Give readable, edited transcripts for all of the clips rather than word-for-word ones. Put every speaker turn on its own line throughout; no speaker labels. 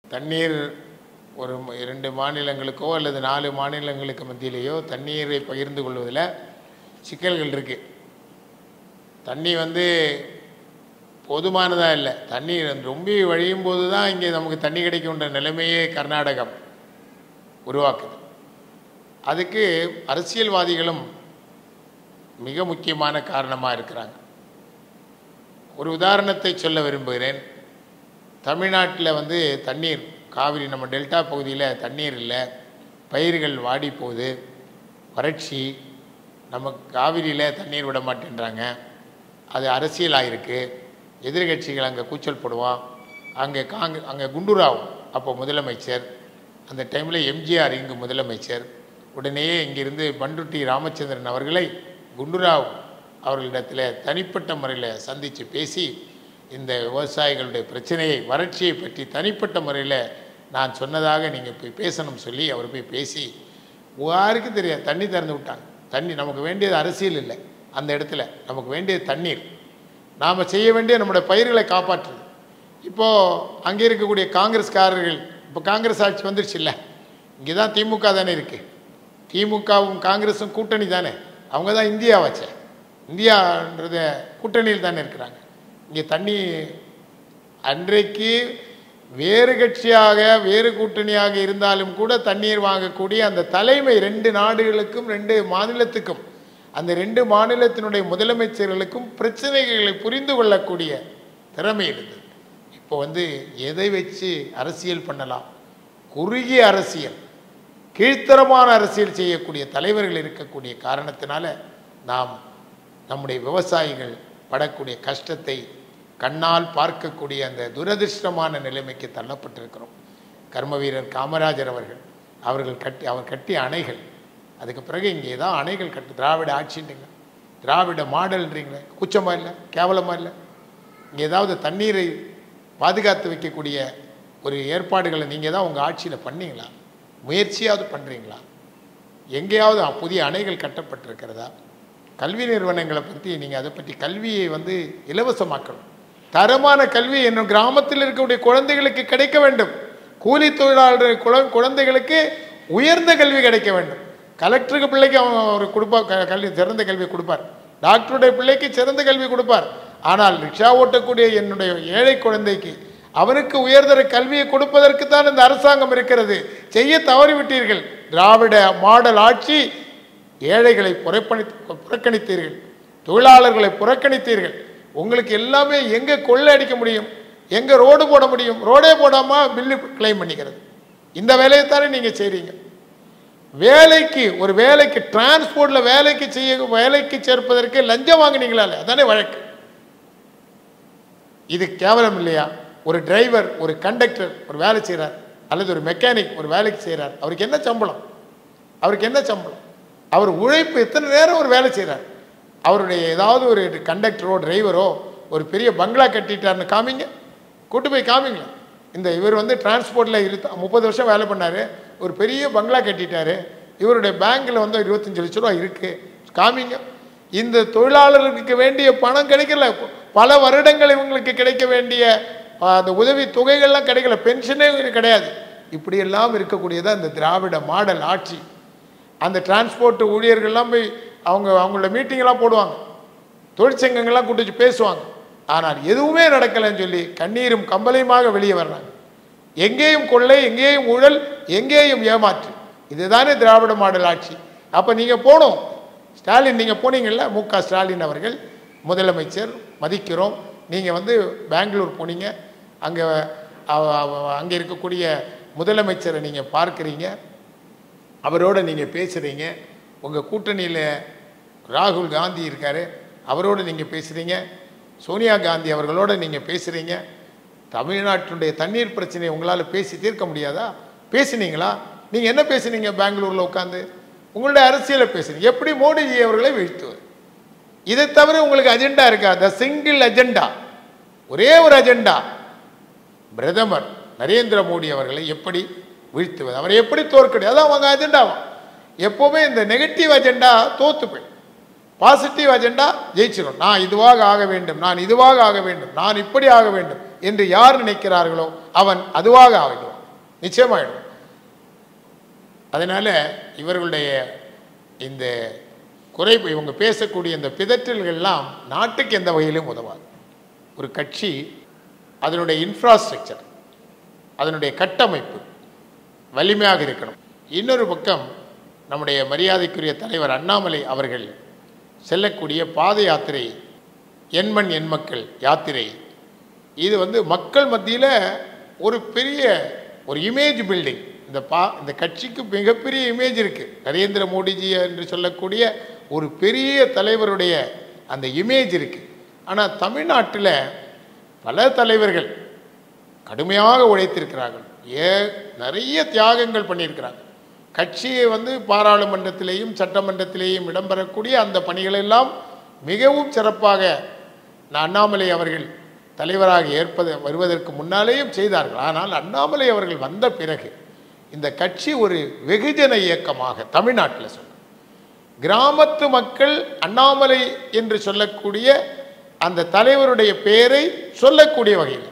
தண்ணீர் ஒரு 2 மாநிலங்களுக்கோ அல்லது 4 மாநிலங்களுக்கு மத்தியிலேயோ தண்ணீரை பகிர்ந்து கொள்வதில் சிக்கல்கள் இருக்குது. தண்ணி போதுமானதாக இல்லை. தண்ணீர் ரொம்ப வழியும் போது தான் இங்கே நமக்கு தண்ணி கிடைக்குன்ற நிலைமையே கர்நாடகம் உருவாக்குது. அதுக்கு அரசியல்வாதிகளும் மிக முக்கியமான காரணமாக இருக்கிறாங்க. ஒரு உதாரணத்தை சொல்ல விரும்புகிறேன். தமிழ்நாட்டில் தண்ணீர் காவிரி நம்ம டெல்டா பகுதியில் தண்ணீர் இல்லை, பயிர்கள் வாடி போகுது, வறட்சி, நம்ம காவிரியில் தண்ணீர் விட மாட்டேன்றாங்க. அது அரசியலாகிருக்கு. எதிர்கட்சிகள் அங்கே கூச்சல் போடுவான். அங்கே குண்டுராவ் அப்போ முதலமைச்சர், அந்த டைமில் எம்ஜிஆர் இங்கு முதலமைச்சர். உடனேயே இங்கிருந்து பண்டுட்டி ராமச்சந்திரன் அவர்களை குண்டுராவ் அவர்களிடத்தில் தனிப்பட்ட முறையில் சந்தித்து பேசி இந்த விவசாயிகளுடைய பிரச்சனையை, வறட்சியை பற்றி தனிப்பட்ட முறையில் நான் சொன்னதாக நீங்கள் போய் பேசணும் சொல்லி அவர் போய் பேசி யாருக்கும் தெரியாது தண்ணி திறந்து விட்டாங்க. தண்ணி நமக்கு வேண்டியது அரசியல் இல்லை, அந்த இடத்துல நமக்கு வேண்டியது தண்ணீர். நாம் செய்ய வேண்டிய நம்முடைய பயிர்களை காப்பாற்றுது. இப்போது அங்கே இருக்கக்கூடிய காங்கிரஸ்காரர்கள், இப்போ காங்கிரஸ் ஆட்சி வந்துருச்சு இல்லை, இங்கே தான் திமுக தானே இருக்குது. திமுகவும் காங்கிரஸும் கூட்டணி தானே, அவங்க தான் இந்தியாவாச்சே. இந்தியான்றத கூட்டணியில் தானே இருக்கிறாங்க. இங்கே தண்ணி அன்றைக்கு வேறு கட்சியாக வேறு கூட்டணியாக இருந்தாலும் கூட தண்ணீர் வாங்கக்கூடிய அந்த தலைமை 2 நாடுகளுக்கும் 2 மாநிலத்துக்கும், அந்த 2 மாநிலத்தினுடைய முதலமைச்சர்களுக்கும் பிரச்சனைகளை புரிந்து கொள்ளக்கூடிய திறமை இருந்தது. இப்போ எதை வச்சு அரசியல் பண்ணலாம், குறுகிய அரசியல், கீழ்த்தரமான அரசியல் செய்யக்கூடிய தலைவர்கள் இருக்கக்கூடிய காரணத்தினால நாம் நம்முடைய விவசாயிகள் படக்கூடிய கஷ்டத்தை கண்ணால் பார்க்கக்கூடிய அந்த துரதிர்ஷ்டமான நிலைமைக்கு தள்ளப்பட்டிருக்கிறோம். கர்ம வீரர் காமராஜர் அவர் கட்டிய அணைகள், அதுக்கு பிறகு இங்கே தான் அணைகள் திராவிட ஆட்சின்றீங்க, திராவிட மாடல்ன்றீங்களே, கூச்சமாக இல்லை, கேவலமாக இல்லை? இங்கே ஏதாவது தண்ணீரை பாதுகாத்து வைக்கக்கூடிய ஒரு ஏற்பாடுகளை நீங்கள் தான் உங்கள் ஆட்சியில் பண்ணீங்களா? முயற்சியாவது பண்ணுறீங்களா? எங்கேயாவது புதிய அணைகள் கட்டப்பட்டிருக்கிறதா? கல்வி நிறுவனங்களை பற்றி நீங்கள் அதை பற்றி கல்வியை இலவசமாக்கணும். தரமான கல்வி என்னும் கிராமத்தில் இருக்கக்கூடிய குழந்தைகளுக்கு கிடைக்க வேண்டும். கூலி தொழிலாளர் குழந்தைகளுக்கு உயர்ந்த கல்வி கிடைக்க வேண்டும். கலெக்டருக்கு பிள்ளைக்கு அவர் கொடுப்பார், சிறந்த கல்வி கொடுப்பார். டாக்டருடைய பிள்ளைக்கு சிறந்த கல்வி கொடுப்பார். ஆனால் ரிக்ஷா ஓட்டக்கூடிய என்னுடைய ஏழை குழந்தைக்கு அவனுக்கு உயர்தர கல்வியை கொடுப்பதற்கு தான் இந்த அரசாங்கம் இருக்கிறது. செய்ய தவறிவிட்டீர்கள். திராவிட மாடல் ஆட்சி. ஏழைகளை புறக்கணித்தீர்கள், தொழிலாளர்களை புறக்கணித்தீர்கள். உங்களுக்கு எல்லாமே எங்கே கொள்ளை அடிக்க முடியும், எங்கே ரோடு போட முடியும், ரோடே போடாமல் பில்லு கிளைம் பண்ணிக்கிறது. இந்த வேலையைத்தானே நீங்கள் செய்கிறீங்க. ஒரு வேலைக்கு டிரான்ஸ்போர்ட்டில் வேலைக்கு சேர்ப்பதற்கு லஞ்சம் வாங்கினீங்களா? அதானே வழக்கு. இது கேவலம் இல்லையா? ஒரு டிரைவர், ஒரு கண்டக்டர் ஒரு வேலை செய்கிறார், அல்லது ஒரு மெக்கானிக் ஒரு வேலைக்கு செய்கிறார். அவருக்கு என்ன சம்பளம்? அவர் உழைப்பு எத்தனை நேரம் ஒரு வேலை செய்கிறார்? அவருடைய ஏதாவது ஒரு கண்டக்டரோ டிரைவரோ ஒரு பெரிய பங்களா கட்டிட்டார்னு காமிங்க, கூட்டு போய் காமிங்க. இவர் டிரான்ஸ்போர்ட்டில் 30 வருஷம் வேலை பண்ணார், ஒரு பெரிய பங்களா கட்டிட்டார், இவருடைய பேங்கில் 25 லட்ச ரூபா இருக்குது, காமிங்க. இந்த தொழிலாளர்களுக்கு வேண்டிய பணம் கிடைக்கல. பல வருடங்கள் இவங்களுக்கு கிடைக்க வேண்டிய அந்த உதவி தொகைகள்லாம் கிடைக்கல, பென்ஷனே கிடையாது. இப்படியெல்லாம் இருக்கக்கூடியதான் இந்த திராவிட மாடல் ஆட்சி. அந்த டிரான்ஸ்போர்ட் ஊழியர்கள்லாம் போய் அவங்களோட மீட்டிங்கெல்லாம் போடுவாங்க, தொழிற்சங்கங்கள்லாம் கூட்டி வச்சு பேசுவாங்க. ஆனால் எதுவுமே நடக்கலைன்னு சொல்லி கண்ணீரும் கம்பலையுமாக வெளியே வர்றாங்க. எங்கேயும் கொள்ளை, எங்கேயும் ஊழல், எங்கேயும் ஏமாற்று. இதுதானே திராவிட மாடல் ஆட்சி. அப்போ நீங்கள் போகணும். ஸ்டாலின், நீங்கள் போனீங்கல்ல, மு.க. ஸ்டாலின் அவர்கள் முதலமைச்சர், மதிக்கிறோம். நீங்கள் பெங்களூர் போனீங்க, அங்கே இருக்கக்கூடிய முதலமைச்சரை நீங்கள் பார்க்குறீங்க, அவரோடு நீங்கள் பேசுகிறீங்க. உங்கள் கூட்டணியில் ராகுல் காந்தி இருக்கார், அவரோடு நீங்கள் பேசுகிறீங்க. சோனியா காந்தி அவர்களோடு நீங்கள் பேசுகிறீங்க. தமிழ்நாட்டினுடைய தண்ணீர் பிரச்சனையை உங்களால் பேசி தீர்க்க முடியாதா? பேசினீங்களா? நீங்கள் என்ன பேசுனீங்க? பெங்களூரில் உட்காந்து உங்களுடைய அரசியலை பேசுறீங்க. எப்படி மோடிஜி அவர்களை வீழ்த்துவது? இதை தவிர உங்களுக்கு அஜெண்டா இருக்கா? த சிங்கிள் அஜெண்டா, ஒரே ஒரு அஜெண்டா, பிரதமர் நரேந்திர மோடி அவர்களை எப்படி வீழ்த்துவது, அவரை எப்படி தோற்கடி, அதான் அவங்க அஜெண்டாவும். எப்போவுமே இந்த நெகட்டிவ் அஜெண்டா தோத்து போய் பாசிட்டிவ் அஜெண்டா ஜெயிச்சிடும். நான் இதுவாக ஆக வேண்டும், நான் இதுவாக ஆக வேண்டும், நான் இப்படி ஆக வேண்டும் என்று யார் நினைக்கிறார்களோ அவன் அதுவாக ஆகிடுவான். நிச்சயமாயிடும். அதனால் இவர்களுடைய இந்த குறைப்பு, இவங்க பேசக்கூடிய இந்த பிதற்றல்கள்லாம் நாட்டுக்கு எந்த வகையிலும் உதவாது. ஒரு கட்சி அதனுடைய இன்ஃப்ராஸ்ட்ரக்சர், அதனுடைய கட்டமைப்பு வலிமையாக இருக்கணும். இன்னொரு பக்கம் நம்முடைய மரியாதைக்குரிய தலைவர் அண்ணாமலை அவர்கள் செல்லக்கூடிய பாத யாத்திரை, எண்மண் எண்மக்கள் யாத்திரை, இது மக்கள் மத்தியில் ஒரு பெரிய ஒரு இமேஜ் பில்டிங். இந்த கட்சிக்கு மிகப்பெரிய இமேஜ் இருக்குது. நரேந்திர மோடிஜி என்று சொல்லக்கூடிய ஒரு பெரிய தலைவருடைய அந்த இமேஜ் இருக்குது. ஆனால் தமிழ்நாட்டில் பல தலைவர்கள் கடுமையாக உழைத்திருக்கிறார்கள், நிறைய தியாகங்கள் பண்ணியிருக்கிறாங்க. கட்சியை பாராளுமன்றத்திலேயும் சட்டமன்றத்திலேயும் இடம்பெறக்கூடிய அந்த பணிகளெல்லாம் மிகவும் சிறப்பாக அண்ணாமலை அவர்கள் தலைவராக வருவதற்கு முன்னாலேயும் செய்தார்கள். ஆனால் அண்ணாமலை அவர்கள் வந்த பிறகு இந்த கட்சி ஒரு வெகுஜன இயக்கமாக தமிழ்நாட்டில் சொல்ல, கிராமத்து மக்கள் அண்ணாமலை என்று சொல்லக்கூடிய அந்த தலைவருடைய பெயரை சொல்லக்கூடிய வகையில்,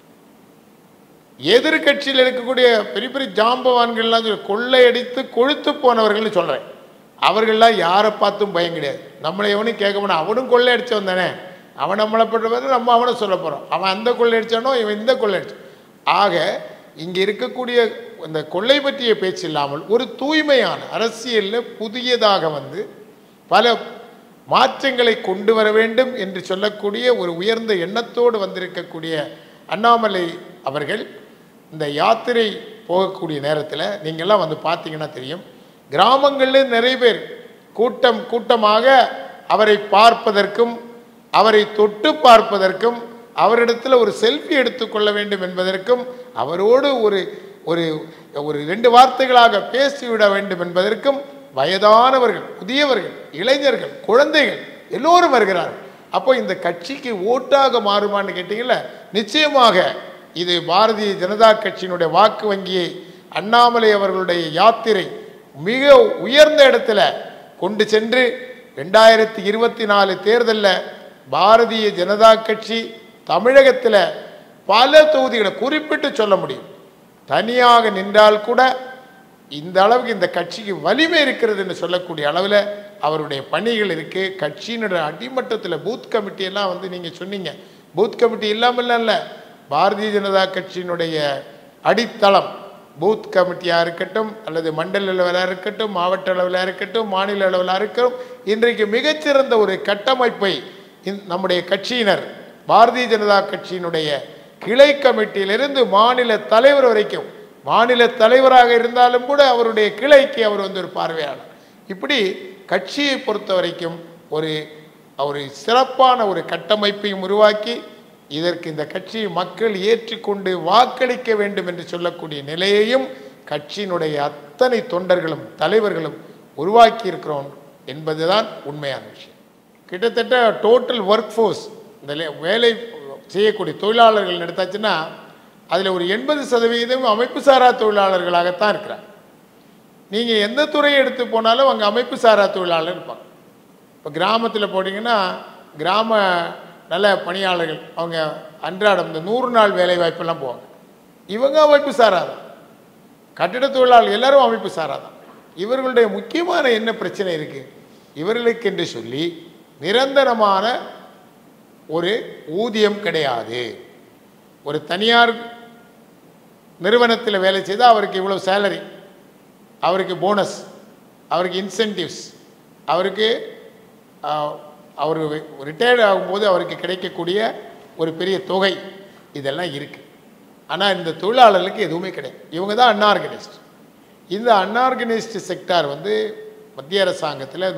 எதிர்கட்சியில் இருக்கக்கூடிய பெரிய பெரிய ஜாம்பவான்கள்லாம் கொள்ளையடித்து கொழுத்து போனவர்கள்னு சொல்கிறேன், அவர்கள்லாம் யாரை பார்த்தும் பயம் கிடையாது. நம்மளை எவனும் கேட்க போனா, அவனும் கொள்ளையடிச்சவன் தானே, அவன் நம்மளை பற்றி நம்ம அவனை சொல்ல போகிறோம், அவன் அந்த கொள்ளையடிச்சானோ இவன் இந்த கொள்ளையடிச்சான். ஆக இங்கே இருக்கக்கூடிய இந்த கொள்ளை பற்றிய பேச்சு இல்லாமல் ஒரு தூய்மையான அரசியலில் புதியதாக பல மாற்றங்களை கொண்டு வர வேண்டும் என்று சொல்லக்கூடிய ஒரு உயர்ந்த எண்ணத்தோடு வந்திருக்கக்கூடிய அண்ணாமலை அவர்கள் இந்த யாத்திரை போகக்கூடிய நேரத்தில் நீங்கள்லாம் பார்த்தீங்கன்னா தெரியும், கிராமங்களில் நிறைய பேர் கூட்டமாக அவரை பார்ப்பதற்கும் அவரை தொட்டு பார்ப்பதற்கும் அவரிடத்தில் ஒரு செல்ஃபி எடுத்துக்கொள்ள வேண்டும் என்பதற்கும் அவரோடு ஒரு ஒரு ஒரு 2 வார்த்தைகளாக பேசிவிட வேண்டும் என்பதற்கும் வயதானவர்கள், புதியவர்கள், இளைஞர்கள், குழந்தைகள் எல்லோரும் வருகிறார்கள். அப்போ இந்த கட்சிக்கு ஓட்டாக மாறுமான்னு கேட்டீங்கல்ல, நிச்சயமாக இது பாரதிய ஜனதா கட்சியினுடைய வாக்கு வங்கியை அண்ணாமலை அவர்களுடைய யாத்திரை மிக உயர்ந்த இடத்துல கொண்டு சென்று 2024 தேர்தலில் பாரதிய ஜனதா கட்சி தமிழகத்தில் பல தொகுதிகளை குறிப்பிட்டு சொல்ல முடியும். தனியாக நின்றால் கூட இந்த அளவுக்கு இந்த கட்சிக்கு வலிமை இருக்கிறது என்று சொல்லக்கூடிய அளவில் அவருடைய பணிகள் இருக்குது. கட்சியினுடைய அடிமட்டத்தில் பூத் கமிட்டியெல்லாம் நீங்கள் சொன்னீங்க, பூத் கமிட்டி இல்லாமல் இல்லை, பாரதிய ஜனதா கட்சியினுடைய அடித்தளம் பூத் கமிட்டியாக இருக்கட்டும், அல்லது மண்டல அளவிலாக இருக்கட்டும், மாவட்ட அளவிலாக இருக்கட்டும், மாநில அளவிலாக இருக்கட்டும், இன்றைக்கு மிகச்சிறந்த ஒரு கட்டமைப்பை நம்முடைய கட்சியினர், பாரதிய ஜனதா கட்சியினுடைய கிளை கமிட்டியிலிருந்து மாநில தலைவர் வரைக்கும், மாநில தலைவராக இருந்தாலும் கூட அவருடைய கிளைக்கு அவர் ஒரு பார்வையாளர், இப்படி கட்சியை பொறுத்த வரைக்கும் ஒரு சிறப்பான ஒரு கட்டமைப்பையும் உருவாக்கி இதற்கு இந்த கட்சியை மக்கள் ஏற்றுக்கொண்டு வாக்களிக்க வேண்டும் என்று சொல்லக்கூடிய நிலையையும் கட்சியினுடைய அத்தனை தொண்டர்களும் தலைவர்களும் உருவாக்கி இருக்கிறோம் என்பதுதான் உண்மையான விஷயம். கிட்டத்தட்ட டோட்டல் ஒர்க் ஃபோர்ஸ், இந்த வேலை செய்யக்கூடிய தொழிலாளர்கள் எடுத்தாச்சுன்னா அதில் ஒரு 80% அமைப்பு சாரா தொழிலாளர்களாகத்தான் இருக்கிறாங்க. நீங்கள் எந்த துறையை எடுத்து போனாலும் அங்கே அமைப்பு சாரா தொழிலாளர் இருப்பாங்க. இப்போ கிராமத்தில் போனீங்கன்னா கிராம நல்ல பணியாளர்கள் அவங்க அன்றாடம் இந்த 100 நாள் வேலை வாய்ப்பெல்லாம் போவாங்க, இவங்க அமைப்பு சாராதான். கட்டிட தொழிலாளர்கள் எல்லாரும் அமைப்பு சாராதான். இவர்களுடைய முக்கியமான என்ன பிரச்சனை இருக்குது, இவர்களுக்கு என்று சொல்லி நிரந்தரமான ஒரு ஊதியம் கிடையாது. ஒரு தனியார் நிறுவனத்தில் வேலை செய்தால் அவருக்கு இவ்வளோ சேலரி, அவருக்கு போனஸ், அவருக்கு இன்சென்டிவ்ஸ், அவருக்கு அவர் ரிட்டையர்ட் ஆகும்போது அவருக்கு கிடைக்கக்கூடிய ஒரு பெரிய தொகை, இதெல்லாம் இருக்குது. ஆனால் இந்த தொழிலாளர்களுக்கு எதுவுமே கிடையாது. இவங்க தான் அன்ஆர்கனைஸ்ட். இந்த அன்ஆர்கனைஸ்டு செக்டார் மத்திய அரசாங்கத்தில்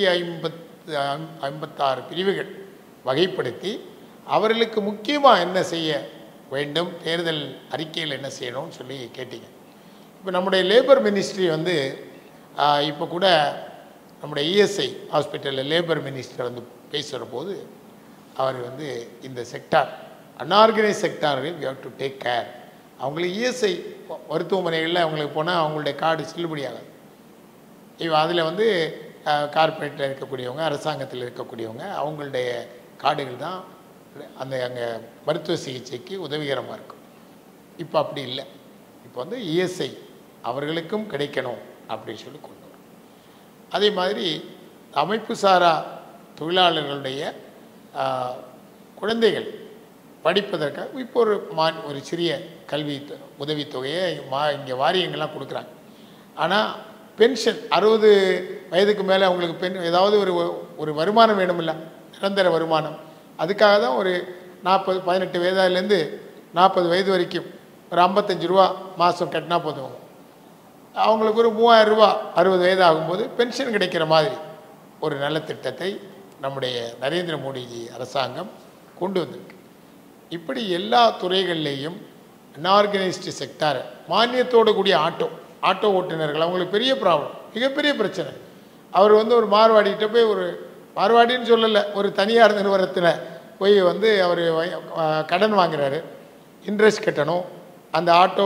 156 பிரிவுகள் வகைப்படுத்தி அவர்களுக்கு முக்கியமாக என்ன செய்ய வேண்டும், தேர்தல் அறிக்கையில் என்ன செய்யணும்னு சொல்லி கேட்டீங்க. இப்போ நம்முடைய லேபர் மினிஸ்ட்ரி இப்போ கூட நம்முடைய இஎஸ்ஐ ஹாஸ்பிட்டலில் லேபர் மினிஸ்டர் பேசுகிற போது அவர் இந்த செக்டார் அன்ஆர்கனைஸ் செக்டார்கள் we have to take care. அவங்களுக்கு இஎஸ்ஐ மருத்துவமனைகளில் அவங்களுக்கு போனால் அவங்களுடைய கார்டு செல்லுபடியாகாது. அதில் கார்ப்பரேட்டில் இருக்கக்கூடியவங்க, அரசாங்கத்தில் இருக்கக்கூடியவங்க, அவங்களுடைய கார்டுகள் தான் அங்கே மருத்துவ சிகிச்சைக்கு உதவிகரமாக இருக்கும். இப்போ அப்படி இல்லை. இப்போ வந்து இஎஸ்ஐ அவர்களுக்கும் கிடைக்கணும் அப்படின்னு சொல்லி கொண்டு வரும். அதே மாதிரி அமைப்பு சாரா தொழிலாளர்களுடைய குழந்தைகள் படிப்பதற்காக இப்போ ஒரு சிறிய கல்வி உதவித்தொகையை இங்கே வாரியங்கள்லாம் கொடுக்குறாங்க. ஆனால் பென்ஷன் 60 வயதுக்கு மேலே அவங்களுக்கு ஏதாவது ஒரு வருமானம் வேணுமில்ல, நிரந்தர வருமானம். அதுக்காக தான் ஒரு 18 வயதுலேருந்து 40 வயது வரைக்கும் ஒரு 55 ரூபா மாதம் கட்டினா போதும். அவங்களுக்கு ஒரு 3000 ரூபா 60 வயது ஆகும்போது பென்ஷன் கிடைக்கிற மாதிரி ஒரு நல்ல திட்டத்தை நம்முடைய நரேந்திர மோடிஜி அரசாங்கம் கொண்டு வந்திருக்கு. இப்படி எல்லா துறைகள்லேயும் அன்ஆர்கனைஸ்டு செக்டார் மானியத்தோடு கூடிய ஆட்டோ ஓட்டுநர்கள் அவங்களுக்கு பெரிய ப்ராப்ளம், மிகப்பெரிய பிரச்சனை. அவர் ஒரு மார்வாடிகிட்ட போய், ஒரு மார்வாடின்னு சொல்லலை, ஒரு தனியார் நிறுவனத்தில் போய் அவர் கடன் வாங்குறாரு, இன்ட்ரெஸ்ட் கட்டணும். அந்த ஆட்டோ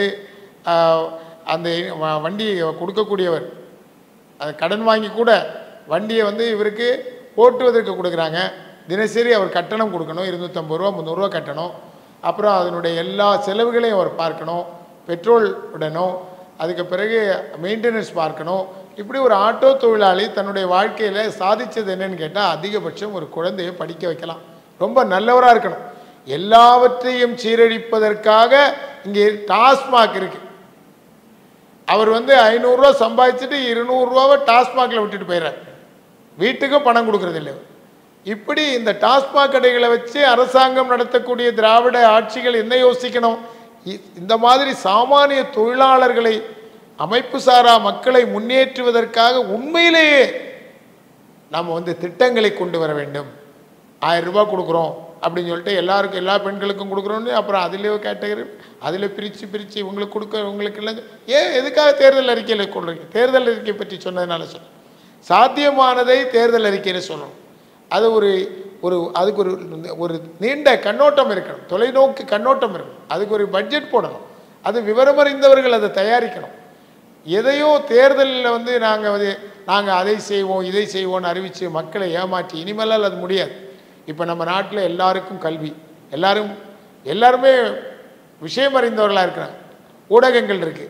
அந்த வண்டி கொடுக்கக்கூடியவர் அது கடன் வாங்கி கூட வண்டியை இவருக்கு ஓட்டுவதற்கு கொடுக்குறாங்க. தினசரி அவர் கட்டணம் கொடுக்கணும், 250 ரூபா 300 ரூபா கட்டணும். அப்புறம் அதனுடைய எல்லா செலவுகளையும் அவர் பார்க்கணும், பெட்ரோல் விடணும், அதுக்கு பிறகு மெயின்டெனன்ஸ் பார்க்கணும். இப்படி ஒரு ஆட்டோ தொழிலாளி தன்னுடைய வாழ்க்கையில் சாதித்தது என்னன்னு கேட்டால், அதிகபட்சம் ஒரு குழந்தையை படிக்க வைக்கலாம், ரொம்ப நல்லவராக இருக்கணும். எல்லாவற்றையும் சீரழிப்பதற்காக இங்கே டாஸ்மாக் இருக்கு. அவர் 500 ரூபா சம்பாதிச்சுட்டு 200 ரூபாவை டாஸ்மாகில் விட்டுட்டு போயிடுறார், வீட்டுக்கும் பணம் கொடுக்கறது இல்லை. இப்படி இந்த டாஸ்மாக் கடைகளை வச்சு அரசாங்கம் நடத்தக்கூடிய திராவிட ஆட்சிகள் என்ன யோசிக்கணும்? இந்த மாதிரி சாமானிய தொழிலாளர்களை, அமைப்பு சாரா மக்களை முன்னேற்றுவதற்காக உண்மையிலேயே நாம் திட்டங்களை கொண்டு வர வேண்டும். 1000 ரூபாய் கொடுக்குறோம் அப்படின்னு சொல்லிட்டு எல்லாருக்கும், எல்லா பெண்களுக்கும் கொடுக்குறோன்னு அப்புறம் அதிலே கேட்டகரி அதில் பிரித்து இவங்களுக்கு இவங்களுக்கு இல்லை. எதுக்காக தேர்தல் அறிக்கையில் கொள்றீங்க? தேர்தல் அறிக்கை பற்றி சொன்னதுனால சொல்ல, சாத்தியமானதை தேர்தல் அறிக்கையில் சொல்லணும். அது அதுக்கு ஒரு நீண்ட கண்ணோட்டம் இருக்கணும், தொலைநோக்கு கண்ணோட்டம் இருக்கணும். அதுக்கு ஒரு பட்ஜெட் போடணும், அது விவரமறிந்தவர்கள் அதை தயாரிக்கணும். எதையோ தேர்தலில் நாங்கள் அதை செய்வோம் இதை செய்வோம்னு அறிவித்து மக்களை ஏமாற்றி இனிமேலால் அது முடியாது. இப்போ நம்ம நாட்டில் எல்லாருக்கும் கல்வி, எல்லாருமே விஷயம் அறிந்தவர்களாக இருக்கிறாங்க. ஊடகங்கள் இருக்குது,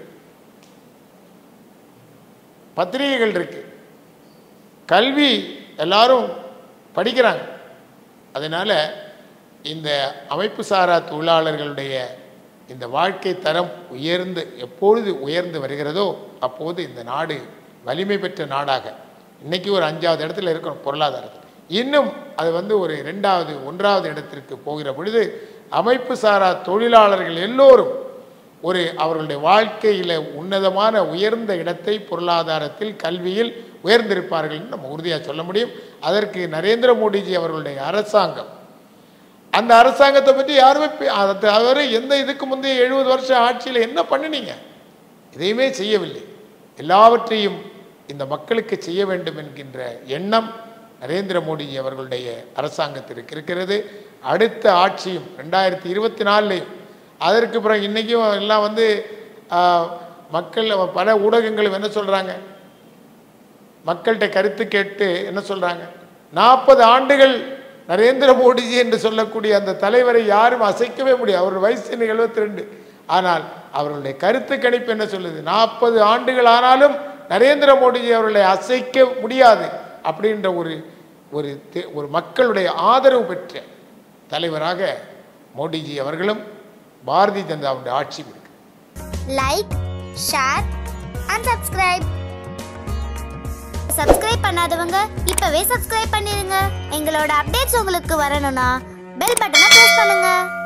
பத்திரிகைகள் இருக்குது, கல்வி எல்லாரும் படிக்கிறாங்க. அதனால் இந்த அமைப்பு சாரா தொழிலாளர்களுடைய இந்த வாழ்க்கை தரம் எப்பொழுது உயர்ந்து வருகிறதோ அப்போது இந்த நாடு வலிமை பெற்ற நாடாக, இன்றைக்கி ஒரு 5வது இடத்துல இருக்கிறோம் பொருளாதாரத்தில், இன்னும் அது ஒரு 2வது 1வது இடத்திற்கு போகிற பொழுது அமைப்பு சாரா தொழிலாளர்கள் எல்லோரும் அவர்களுடைய வாழ்க்கையில் உன்னதமான உயர்ந்த இடத்தை பொருளாதாரத்தில் கல்வியில் உயர்ந்திருப்பார்கள் நம்ம உறுதியாக சொல்ல முடியும். அதற்கு நரேந்திர மோடிஜி அவர்களுடைய அரசாங்கம், அந்த அரசாங்கத்தை பற்றி யாருமே அவர் எந்த இதுக்கு முந்தைய 70 வருஷம் ஆட்சியில் என்ன பண்ணினீங்க? எதையுமே செய்யவில்லை. எல்லாவற்றையும் இந்த மக்களுக்கு செய்ய வேண்டும் என்கின்ற எண்ணம் நரேந்திர மோடிஜி அவர்களுடைய அரசாங்கத்திற்கு இருக்கிறது. அடுத்த ஆட்சியும் 2024 அதற்கு பிறகு இன்றைக்கும் எல்லாம் மக்கள் பல ஊடகங்களும் என்ன சொல்கிறாங்க, மக்கள்கிட்ட கருத்து கேட்டு என்ன சொல்கிறாங்க, 40 ஆண்டுகள் நரேந்திர மோடிஜி என்று சொல்லக்கூடிய அந்த தலைவரை யாரும் அசைக்கவே முடியாது. அவர் வயசு 72, ஆனால் அவர்களுடைய கருத்து கணிப்பு என்ன சொல்லுது, 40 ஆண்டுகள் ஆனாலும் நரேந்திர மோடிஜி அவர்களை அசைக்க முடியாது அப்படின்ற ஒரு மக்களுடைய ஆதரவு பெற்ற தலைவராக மோடிஜி அவர்களும் பாரதிய ஜனதாவுடைய ஆட்சியும் இருக்கு.
லைக், ஷேர் அண்ட் சப்ஸ்கிரைப் பண்ணாதவங்க இப்பவே சப்ஸ்கிரைப் பண்ணிருங்க. எங்களோட அப்டேட்ஸ் உங்களுக்கு வரணும்னா பெல் பட்டனை பிரஸ் பண்ணுங்க.